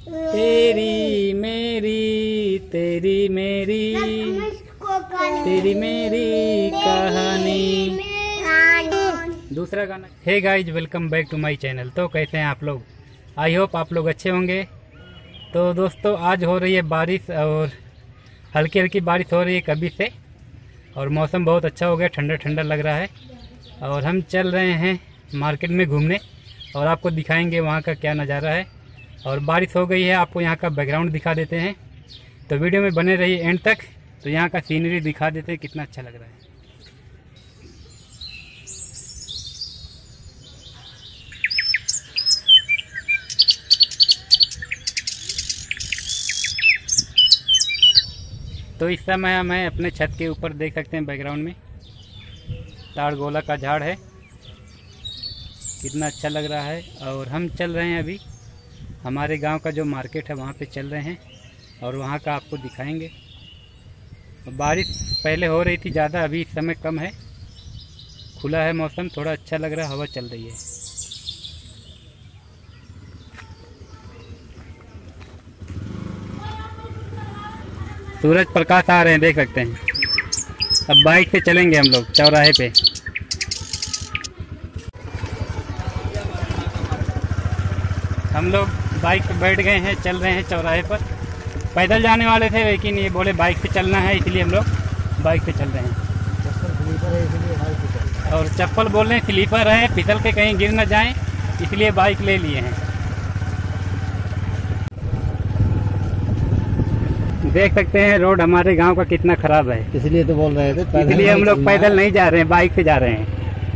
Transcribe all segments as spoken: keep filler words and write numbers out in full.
तेरी मेरी तेरी मेरी तेरी मेरी कहानी। दूसरा गाना। Hey guys, welcome back to my channel. तो कैसे हैं आप लोग? आई होप आप लोग अच्छे होंगे। तो दोस्तों, आज हो रही है बारिश और हल्की हल्की बारिश हो रही है कभी से, और मौसम बहुत अच्छा हो गया, ठंडा ठंडा लग रहा है। और हम चल रहे हैं मार्केट में घूमने और आपको दिखाएंगे वहाँ का क्या नज़ारा है। और बारिश हो गई है, आपको यहाँ का बैकग्राउंड दिखा देते हैं। तो वीडियो में बने रहिए एंड तक। तो यहाँ का सीनरी दिखा देते हैं, कितना अच्छा लग रहा है। तो इस समय हम हैं अपने छत के ऊपर, देख सकते हैं बैकग्राउंड में ताड़ गोला का झाड़ है, कितना अच्छा लग रहा है। और हम चल रहे हैं अभी हमारे गांव का जो मार्केट है वहाँ पे चल रहे हैं और वहाँ का आपको दिखाएंगे। बारिश पहले हो रही थी ज़्यादा, अभी इस समय कम है, खुला है मौसम, थोड़ा अच्छा लग रहा है, हवा चल रही है। सूरज प्रकाश आ रहे हैं, देख सकते हैं। अब बाइक से चलेंगे हम लोग चौराहे पे। हम लोग बाइक पे बैठ गए हैं, चल रहे हैं चौराहे पर। पैदल जाने वाले थे लेकिन ये बोले बाइक से चलना है, इसलिए हम लोग बाइक से चल रहे हैं। और चप्पल बोल रहे हैं स्लीपर है, फिसल के कहीं गिर न जाएं, इसलिए बाइक ले लिए हैं। देख सकते हैं रोड हमारे गांव का कितना खराब है, इसलिए तो बोल रहे थे, इसलिए हम लोग पैदल नहीं जा रहे हैं, बाइक से जा रहे हैं।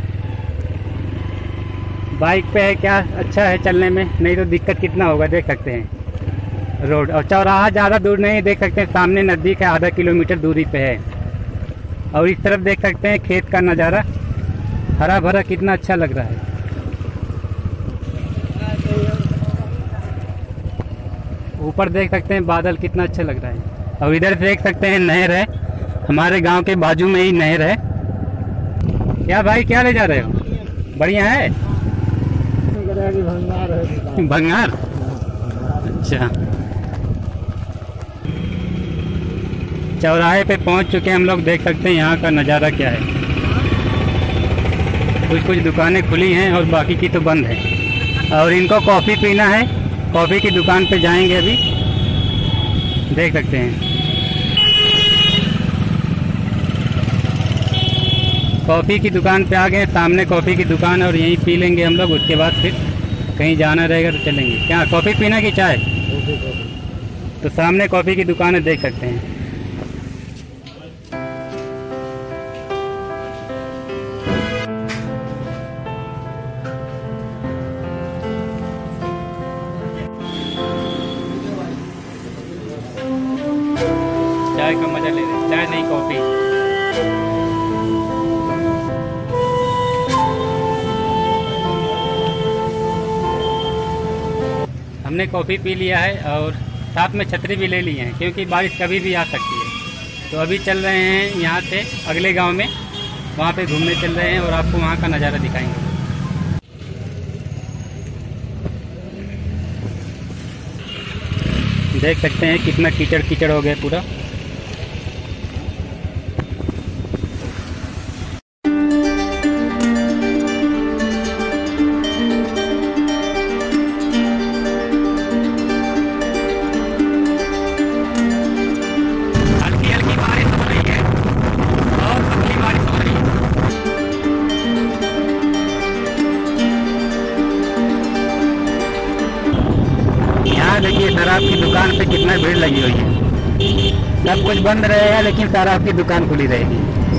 बाइक पे है क्या अच्छा है चलने में, नहीं तो दिक्कत कितना होगा, देख सकते हैं रोड। और चौराहा ज़्यादा दूर नहीं, देख सकते हैं सामने नज़दीक है, आधा किलोमीटर दूरी पे है। और इस तरफ देख सकते हैं खेत का नज़ारा, हरा भरा, कितना अच्छा लग रहा है। ऊपर देख सकते हैं बादल, कितना अच्छा लग रहा है। और इधर देख सकते हैं नहर है, हमारे गांव के बाजू में ही नहर है। क्या भाई, क्या ले जा रहे हो? बढ़िया है भंगार। अच्छा, चौराहे पे पहुंच चुके हैं हम लोग, देख सकते हैं यहाँ का नज़ारा क्या है। कुछ कुछ दुकानें खुली हैं और बाकी की तो बंद है। और इनको कॉफ़ी पीना है, कॉफ़ी की दुकान पे जाएंगे अभी, देख सकते हैं। कॉफ़ी की दुकान पे आ गए, सामने कॉफ़ी की दुकान है और यहीं पी लेंगे हम लोग। उसके बाद फिर कहीं जाना रहेगा तो चलेंगे। क्या कॉफ़ी पीना की चाय? तो सामने कॉफ़ी की दुकान है, देख सकते हैं। चाय का मजा ले रहे हैं, चाय नहीं कॉफ़ी। हमने कॉफ़ी पी लिया है और साथ में छतरी भी ले ली है, क्योंकि बारिश कभी भी आ सकती है। तो अभी चल रहे हैं यहाँ से अगले गांव में, वहाँ पे घूमने चल रहे हैं और आपको वहाँ का नज़ारा दिखाएंगे। देख सकते हैं कितना कीचड़ कीचड़ हो गया पूरा। देखिए शराब की दुकान पे कितना भीड़ लगी हुई है। सब कुछ बंद रहेगा लेकिन शराब की दुकान खुली रहेगी।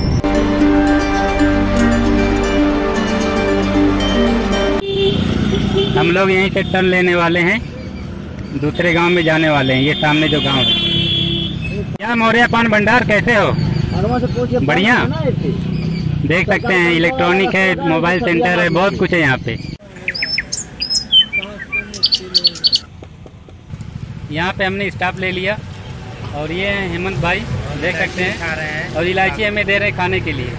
हम लोग यहीं से टर्न लेने वाले हैं, दूसरे गांव में जाने वाले हैं। ये सामने जो गांव है। क्या मौर्य पान भंडार, कैसे हो? बढ़िया। देख सकते हैं इलेक्ट्रॉनिक है, मोबाइल सेंटर है, बहुत कुछ है यहाँ पे। यहाँ पे हमने स्टाफ ले लिया और ये हैं हेमंत भाई, देख सकते हैं, खा रहे हैं। और इलायची हमें दे रहे हैं खाने के लिए।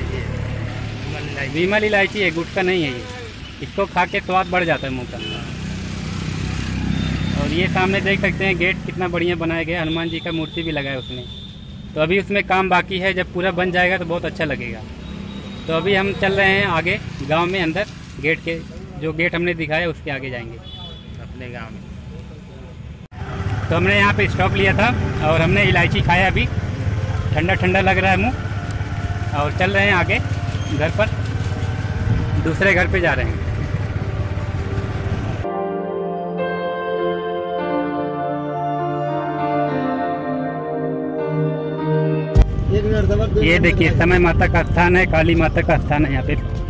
विमल इलायची है, गुटखा नहीं है ये। इसको खा के स्वाद बढ़ जाता है मुँह का। और ये सामने देख सकते हैं गेट कितना बढ़िया बनाया गया, हनुमान जी का मूर्ति भी लगा है उसमें। तो अभी उसमें काम बाकी है, जब पूरा बन जाएगा तो बहुत अच्छा लगेगा। तो अभी हम चल रहे हैं आगे गांव में, अंदर गेट के जो गेट हमने दिखाया उसके आगे जाएंगे अपने गांव में। तो हमने यहाँ पे स्टॉप लिया था और हमने इलायची खाया, अभी ठंडा ठंडा लग रहा है मुँह, और चल रहे हैं आगे घर पर, दूसरे घर पे जा रहे हैं। ये देखिए समय माता का स्थान है, काली माता का स्थान है यहाँ पे।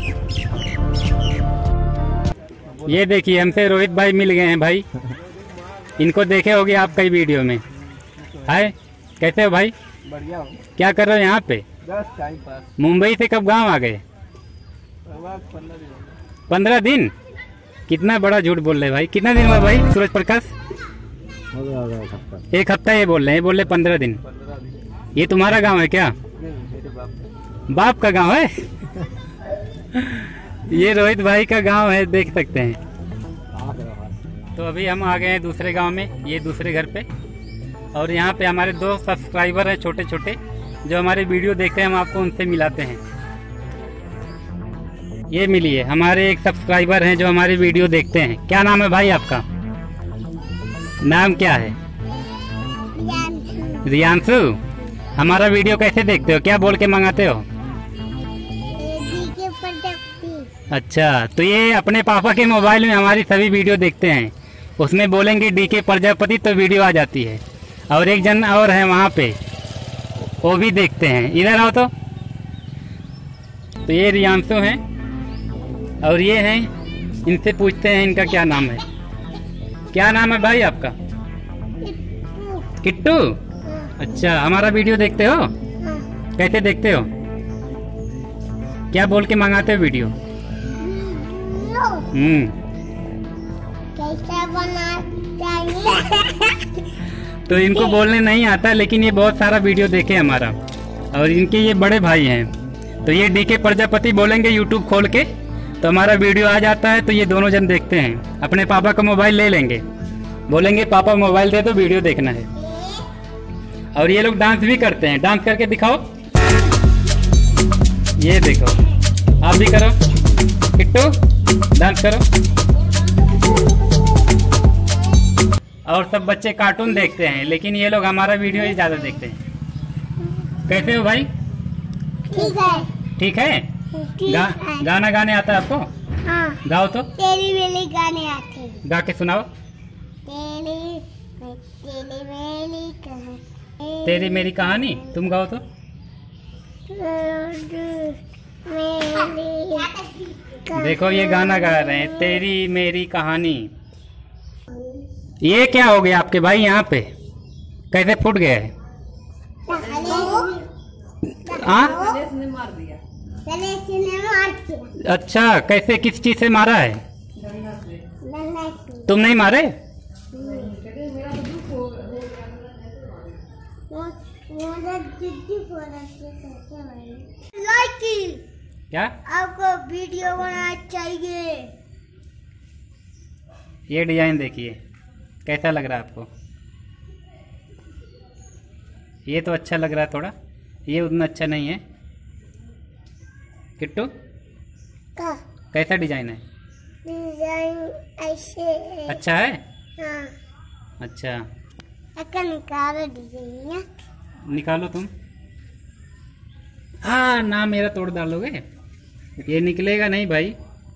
ये देखिए हमसे रोहित भाई मिल गए हैं भाई, इनको देखे होगे आप कई वीडियो में। हाय, कैसे हो भाई? बढ़िया हो। क्या कर रहे हो यहाँ पे? बस टाइम पास। मुंबई से कब गांव आ गए? पंद्रह दिन? कितना बड़ा झूठ बोल रहे भाई। कितना दिन हुआ भाई सूरज प्रकाश? एक हफ्ता ये बोल रहे हैं, बोल रहे पंद्रह दिन। ये तुम्हारा गांव है क्या? बाप का गांव है? ये रोहित भाई का गांव है, देख सकते हैं। तो अभी हम आ गए हैं दूसरे गांव में, ये दूसरे घर पे। और यहाँ पे हमारे दो सब्सक्राइबर हैं छोटे छोटे, जो हमारे वीडियो देखते हैं, हम आपको उनसे मिलाते हैं। ये मिलिए, हमारे एक सब्सक्राइबर हैं जो हमारे वीडियो देखते हैं। क्या नाम है भाई आपका? नाम क्या है? रियांशु। हमारा वीडियो कैसे देखते हो? क्या बोल के मंगाते हो? अच्छा, तो ये अपने पापा के मोबाइल में हमारी सभी वीडियो देखते हैं, उसमें बोलेंगे डी के प्रजापति तो वीडियो आ जाती है। और एक जन और है वहाँ पे, वो भी देखते हैं। इधर आओ तो। तो ये रियांशु हैं और ये हैं, इनसे पूछते हैं इनका क्या नाम है। क्या नाम है भाई आपका? किट्टू। अच्छा, हमारा वीडियो देखते हो? कैसे देखते हो? क्या बोल के मंगाते हो वीडियो? हम्म कैसा बनाना चाहिए? तो इनको बोलने नहीं आता, लेकिन ये बहुत सारा वीडियो देखे हमारा, और इनके ये बड़े भाई हैं। तो ये डी के प्रजापति बोलेंगे यूट्यूब खोल के, तो हमारा वीडियो आ जाता है। तो ये दोनों जन देखते हैं, अपने पापा का मोबाइल ले लेंगे, बोलेंगे पापा मोबाइल दे तो वीडियो देखना है। और ये लोग डांस भी करते हैं। डांस करके दिखाओ। ये देखो, आप भी करो। किट्टू डांस करो। और सब बच्चे कार्टून देखते हैं, लेकिन ये लोग हमारा वीडियो ही ज्यादा देखते हैं। कैसे हो भाई? ठीक है। ठीक है। ठीक गा, है। गाना गाने आता है आपको? हाँ। गाओ तो। तेरी मेरी गाने आते हैं। गा के सुनाओ। तेरी तेरी मेरी कहानी। तेरी मेरी कहानी, तुम गाओ तो। देखो ये गाना गा रहे हैं, तेरी मेरी कहानी। ये क्या हो गया आपके भाई यहाँ पे? कैसे फूट गया है? हाँ? अच्छा, कैसे, किस चीज से मारा है? तुम नहीं मारे? लाइक क्या? आपको वीडियो बनाना चाहिए। ये डिजाइन देखिए, कैसा लग रहा है आपको? ये तो अच्छा लग रहा है थोड़ा, ये उतना अच्छा नहीं है। किट्टू का कैसा डिजाइन है? डिजाइन ऐसे है। अच्छा है? हाँ। अच्छा, ऐसा निकालो डिजाइन। निकालो तुम। हाँ, नाम मेरा तोड़ डालोगे? ये निकलेगा नहीं भाई।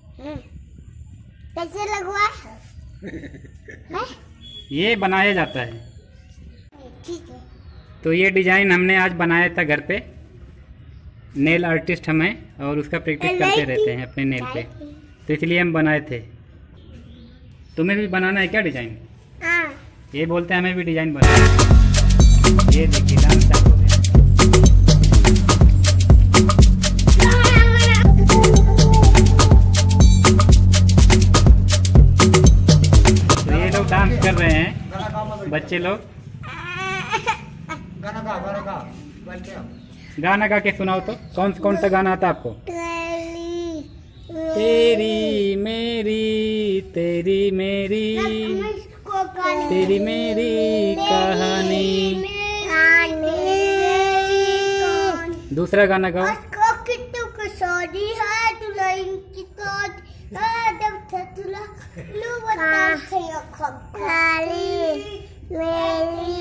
कैसे लगवा है? ये बनाया जाता है। ठीक है। तो ये डिजाइन हमने आज बनाया था घर पे। नेल आर्टिस्ट हम हैं और उसका प्रैक्टिस करते रहते हैं अपने नेल पे, तो इसलिए हम बनाए थे। तुम्हें भी बनाना है क्या डिजाइन? हाँ। ये बोलते हैं हमें भी डिजाइन बनाना। ये देखिए डांस स्टार्ट हो गया। तो ये लोग डांस कर रहे हैं बच्चे लोग। गाना गा गाना गा गाना गा के सुनाओ तो। कौन कौन सा गाना आता है आपको? तेरी तेरी मेरी तेरी मेरी। इसको तेरी मेरी कहानी। दूसरा गाना गाओ। किट्टू को शादी है दुल्हन की तोड़ आदम था तुला लू बता थे खाली मेरी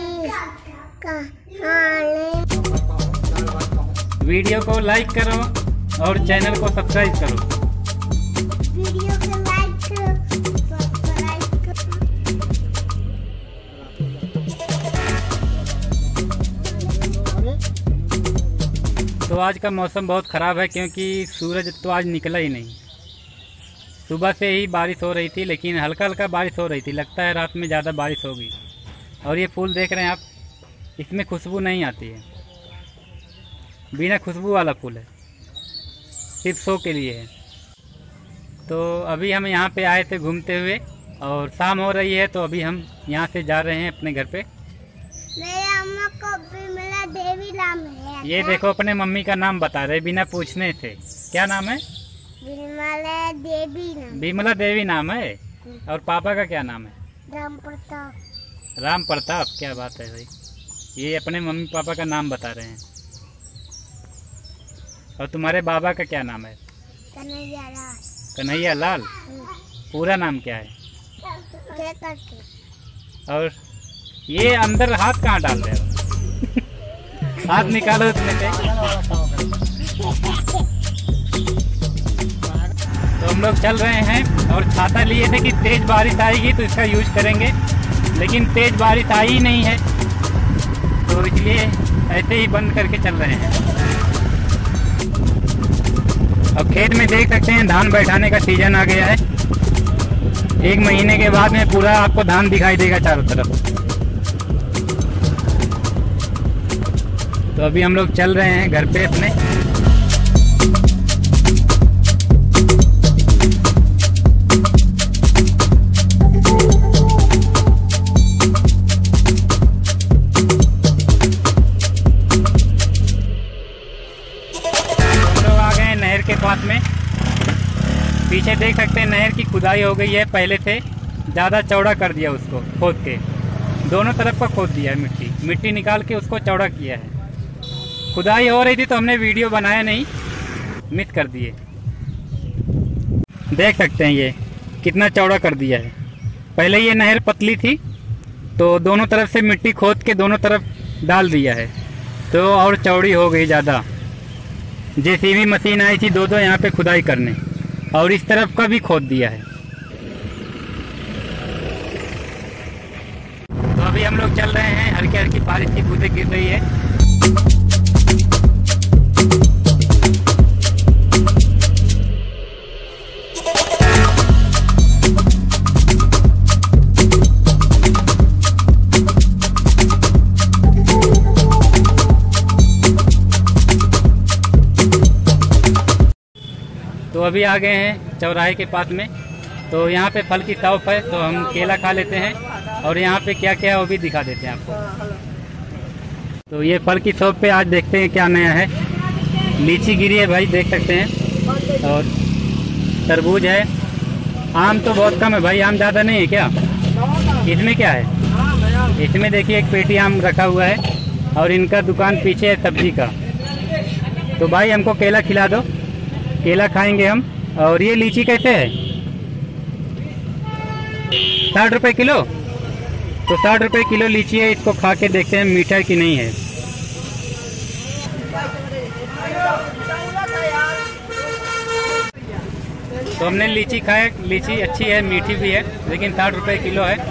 कहानी। वीडियो को लाइक करो और चैनल को सब्सक्राइब करो। वीडियो को लाइक करो, सब्सक्राइब करो। तो आज का मौसम बहुत ख़राब है क्योंकि सूरज तो आज निकला ही नहीं। सुबह से ही बारिश हो रही थी, लेकिन हल्का हल्का बारिश हो रही थी। लगता है रात में ज़्यादा बारिश होगी। और ये फूल देख रहे हैं आप, इसमें खुशबू नहीं आती है, बिना खुशबू वाला फूल है, सिर्फ शो के लिए है। तो अभी हम यहाँ पे आए थे घूमते हुए और शाम हो रही है, तो अभी हम यहाँ से जा रहे हैं अपने घर पे। मेरे अम्मा को विमला देवी नाम है। ये देखो अपने मम्मी का नाम बता रहे बिना पूछने थे। क्या नाम है? विमला देवी नाम। विमला देवी नाम है। और पापा का क्या नाम है? राम प्रताप। राम प्रताप। क्या बात है भाई, ये अपने मम्मी पापा का नाम बता रहे हैं। और तुम्हारे बाबा का क्या नाम है? कन्हैया लाल। कन्हैया लाल। पूरा नाम क्या है? और ये अंदर हाथ कहाँ डाल रहे हो? हाथ निकालो इसमें से। तो हम लोग चल रहे हैं और छाता लिए थे कि तेज बारिश आएगी तो इसका यूज करेंगे, लेकिन तेज बारिश आई ही नहीं है, तो इसलिए ऐसे ही बंद करके चल रहे हैं। अब खेत में देख सकते हैं धान बैठाने का सीजन आ गया है। एक महीने के बाद में पूरा आपको धान दिखाई देगा चारों तरफ। तो अभी हम लोग चल रहे हैं घर पे अपने। हम लोग आ गए हैं नहर के पास में। पीछे देख सकते हैं नहर की खुदाई हो गई है, पहले से ज़्यादा चौड़ा कर दिया उसको, खोद के दोनों तरफ का खोद दिया है। मिट्टी मिट्टी निकाल के उसको चौड़ा किया है। खुदाई हो रही थी तो हमने वीडियो बनाया नहीं, मिस कर दिए। देख सकते हैं ये कितना चौड़ा कर दिया है। पहले ये नहर पतली थी तो दोनों तरफ से मिट्टी खोद के दोनों तरफ डाल दिया है, तो और चौड़ी हो गई ज़्यादा। जेसीबी मशीन आई थी दो दो यहाँ पे खुदाई करने, और इस तरफ का भी खोद दिया है। तो अभी हम लोग चल रहे हैं, हल्की हल्की बारिश की बूंदें गिर रही है। तो अभी आ गए हैं चौराहे के पास में। तो यहाँ पे फल की शॉप है, तो हम केला खा लेते हैं और यहाँ पे क्या क्या है वो भी दिखा देते हैं आपको। तो ये फल की शॉप पे आज देखते हैं क्या नया है। लीची गिरी है भाई, देख सकते हैं, और तरबूज है। आम तो बहुत कम है भाई, आम ज़्यादा नहीं है क्या? इसमें क्या है? इसमें देखिए एक पेटी आम रखा हुआ है, और इनका दुकान पीछे है सब्जी का। तो भाई हमको केला खिला दो, केला खाएंगे हम। और ये लीची कैसे है? साठ रुपए किलो। तो साठ रुपए किलो लीची है, इसको खा के देखते हैं मीठा है कि नहीं है। तो हमने लीची खाया, लीची अच्छी है, मीठी भी है, लेकिन साठ रुपए किलो है।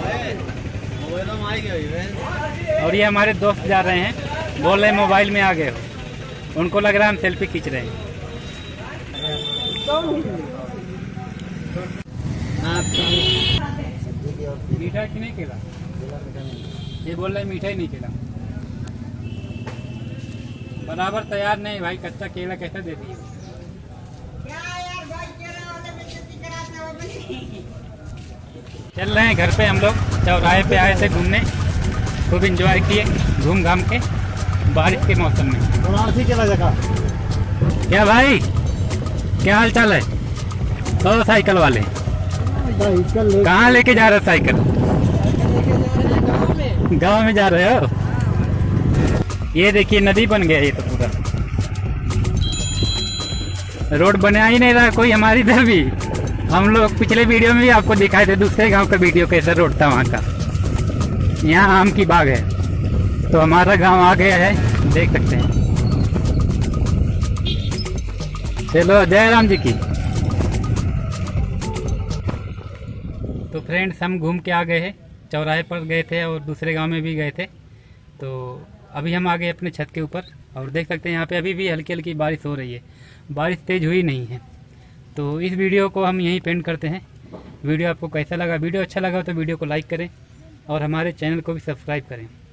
और ये हमारे दोस्त जा रहे हैं, बोल रहे मोबाइल में आ गए हो, उनको लग रहा है हम सेल्फी खींच रहे हैं। मीठा कि नहीं केला? ये बोल रहे मीठा ही नहीं केला, बराबर तैयार नहीं भाई, कच्चा केला कैसे दे दिए? चल रहे हैं घर पे हम लोग। चौराहे पे आए थे घूमने, खूब एंजॉय किए घूम घाम के बारिश के मौसम में। क्या भाई, क्या हाल चाल है? तो साइकिल वाले कहाँ लेके जा रहे साइकिल? गांव में जा रहे हो? ये देखिए नदी बन गया ये तो पूरा, रोड बना ही नहीं रहा कोई हमारी इधर भी। हम लोग पिछले वीडियो में भी आपको दिखाए थे दूसरे गांव का वीडियो कैसा रोड था वहाँ का। यहाँ आम की बाग है तो हमारा गांव आ गया है, देख सकते हैं। चलो जय राम जी की। तो फ्रेंड्स हम घूम के आ गए हैं, चौराहे पर गए थे और दूसरे गांव में भी गए थे। तो अभी हम आ गए अपने छत के ऊपर और देख सकते हैं यहाँ पे अभी भी हल्की हल्की बारिश हो रही है, बारिश तेज़ हुई नहीं है। तो इस वीडियो को हम यहीं पेंड करते हैं। वीडियो आपको कैसा लगा? वीडियो अच्छा लगा तो वीडियो को लाइक करें और हमारे चैनल को भी सब्सक्राइब करें।